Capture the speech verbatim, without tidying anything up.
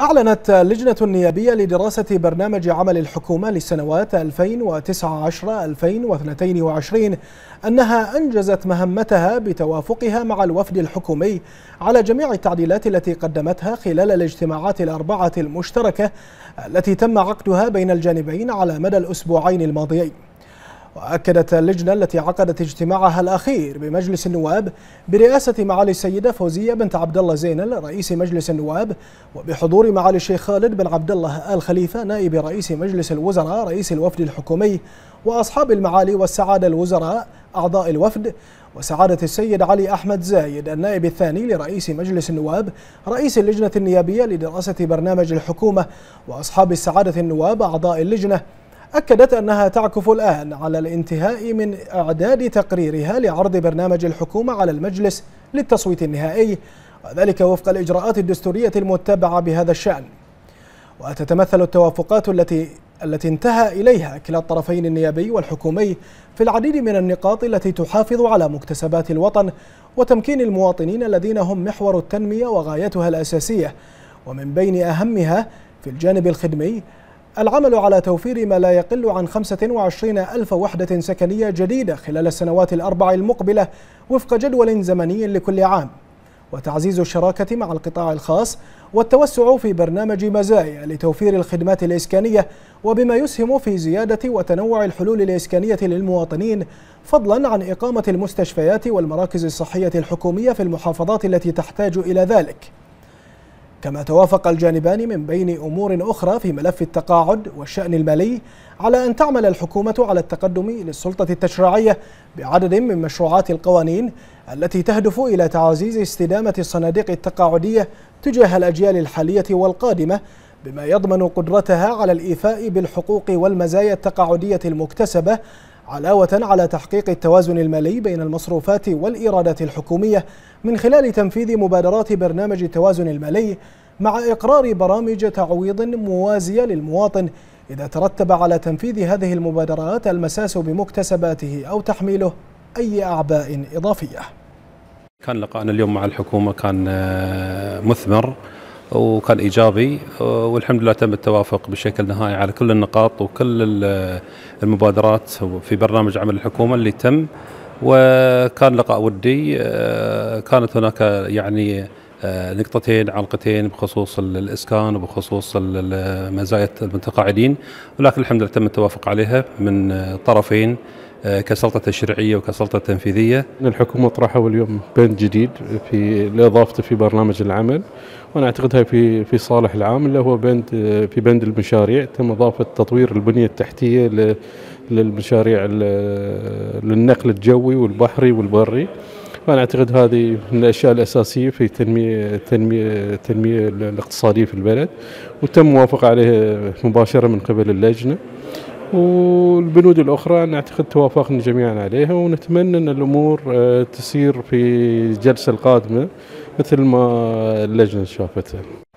أعلنت اللجنة النيابية لدراسة برنامج عمل الحكومة للسنوات ألفين وتسعة عشر ألفين واثنين وعشرين أنها أنجزت مهمتها بتوافقها مع الوفد الحكومي على جميع التعديلات التي قدمتها خلال الاجتماعات الأربعة المشتركة التي تم عقدها بين الجانبين على مدى الأسبوعين الماضيين. وأكدت اللجنة التي عقدت اجتماعها الأخير بمجلس النواب برئاسة معالي السيدة فوزية بنت عبد الله زينل رئيس مجلس النواب، وبحضور معالي الشيخ خالد بن عبد الله آل خليفة نائب رئيس مجلس الوزراء رئيس الوفد الحكومي، وأصحاب المعالي والسعادة الوزراء أعضاء الوفد، وسعادة السيد علي أحمد زايد النائب الثاني لرئيس مجلس النواب رئيس اللجنة النيابية لدراسة برنامج الحكومة، وأصحاب السعادة النواب أعضاء اللجنة. أكدت أنها تعكف الآن على الانتهاء من إعداد تقريرها لعرض برنامج الحكومة على المجلس للتصويت النهائي، وذلك وفق الإجراءات الدستورية المتبعة بهذا الشأن. وتتمثل التوافقات التي التي انتهى إليها كلا الطرفين النيابي والحكومي في العديد من النقاط التي تحافظ على مكتسبات الوطن وتمكين المواطنين الذين هم محور التنمية وغايتها الأساسية، ومن بين أهمها في الجانب الخدمي العمل على توفير ما لا يقل عن خمسة وعشرين ألف وحدة سكنية جديدة خلال السنوات الأربع المقبلة وفق جدول زمني لكل عام، وتعزيز الشراكة مع القطاع الخاص والتوسع في برنامج مزايا لتوفير الخدمات الإسكانية، وبما يسهم في زيادة وتنوع الحلول الإسكانية للمواطنين، فضلا عن إقامة المستشفيات والمراكز الصحية الحكومية في المحافظات التي تحتاج إلى ذلك. كما توافق الجانبان من بين أمور أخرى في ملف التقاعد والشأن المالي على أن تعمل الحكومة على التقدم للسلطة التشريعية بعدد من مشروعات القوانين التي تهدف إلى تعزيز استدامة الصناديق التقاعدية تجاه الأجيال الحالية والقادمة، بما يضمن قدرتها على الإيفاء بالحقوق والمزايا التقاعدية المكتسبة، علاوة على تحقيق التوازن المالي بين المصروفات والإيرادات الحكومية من خلال تنفيذ مبادرات برنامج التوازن المالي، مع إقرار برامج تعويض موازية للمواطن إذا ترتب على تنفيذ هذه المبادرات المساس بمكتسباته أو تحميله أي أعباء إضافية. كان لقاءنا اليوم مع الحكومة كان مثمر وكان إيجابي، والحمد لله تم التوافق بشكل نهائي على كل النقاط وكل المبادرات في برنامج عمل الحكومة اللي تم، وكان لقاء ودي. كانت هناك يعني نقطتين علقتين بخصوص الإسكان وبخصوص مزايا المتقاعدين، ولكن الحمد لله تم التوافق عليها من طرفين كسلطة تشريعية وكسلطة تنفيذية. الحكومة طرحوا اليوم بند جديد في لإضافته في برنامج العمل، وأنا أعتقدها في في صالح العام، اللي هو بند في بند المشاريع. تم إضافة تطوير البنية التحتية للمشاريع للنقل الجوي والبحري والبري، وأنا أعتقد هذه من الأشياء الأساسية في تنمية تنمية التنمية الاقتصادية في البلد، وتم موافقة عليه مباشرة من قبل اللجنة. والبنود الأخرى أنا أعتقد توافقنا جميعا عليها، ونتمنى أن الأمور تسير في الجلسة القادمة مثل ما اللجنة شافتها.